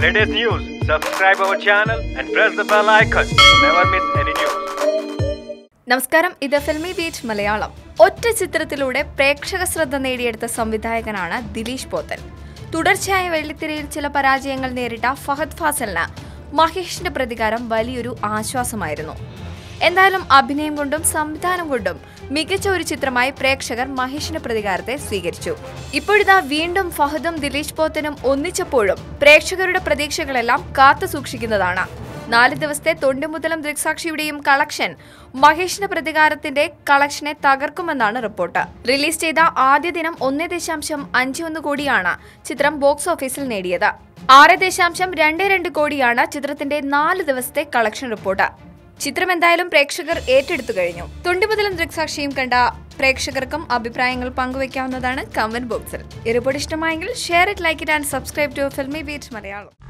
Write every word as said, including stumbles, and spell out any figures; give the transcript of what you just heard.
latest news, subscribe our channel and press the bell icon to never miss any news. നമസ്കാരം, ഇത് Filmibeat Malayalam. ഒറ്റ ചിത്രത്തിലൂടെ പ്രേക്ഷക ശ്രദ്ധ നേടിയെടുത്ത സംവിധായകനാണ് ദിലീഷ് പോത്തൻ. തുടർച്ചയായ വെള്ളിത്തിരയിൽ ചില പരാജയങ്ങൾ നേരിട്ട ഫഹദ് ഫാസിലിന് മഹേഷിന്റെ പ്രതികാരം വലിയൊരു ആശ്വാസമായിരുന്നു. എന്തായാലും അഭിനയം കൊണ്ടും സംവിധാനം കൊണ്ടും മികച്ച ഒരു ചിത്രമായി പ്രേക്ഷകർ മഹേഷിന്റെ പ്രതികാരത്തെ സ്വീകരിച്ചു. ഇപ്പോഴിതാ വീണ്ടും ഫഹദും ദിലീഷ് പോത്തനും ഒന്നിച്ചപ്പോഴും പ്രേക്ഷകരുടെ പ്രതീക്ഷകളെല്ലാം കാത്തു സൂക്ഷിക്കുന്നതാണ്. നാല് ദിവസത്തെ തൊണ്ടിമുതലം ദൃക്സാക്ഷിയുടെയും കളക്ഷൻ മഹേഷിന്റെ പ്രതികാരത്തിന്റെ കളക്ഷനെ തകർക്കുമെന്നാണ് റിപ്പോർട്ട്. റിലീസ് ചെയ്ത ആദ്യ ദിനം ഒന്നേ ദശാംശം അഞ്ച് ഒന്ന് കോടിയാണ് ചിത്രം ബോക്സ് ഓഫീസിൽ നേടിയത്. ആറ് ദശാംശം രണ്ട് രണ്ട് കോടിയാണ് ചിത്രത്തിന്റെ നാല് ദിവസത്തെ കളക്ഷൻ റിപ്പോർട്ട്. ചിത്രം എന്തായാലും പ്രേക്ഷകർ ഏറ്റെടുത്തു കഴിഞ്ഞു. തൊണ്ടിമുതലം ദൃക്സാക്ഷിയും കണ്ട പ്രേക്ഷകർക്കും അഭിപ്രായങ്ങൾ പങ്കുവയ്ക്കാവുന്നതാണ് കമന്റ് ബോക്സിൽ. ഈ റിപ്പോർട്ട് ഇഷ്ടമായെങ്കിൽ share it, like it and subscribe to Filmibeat Malayalam.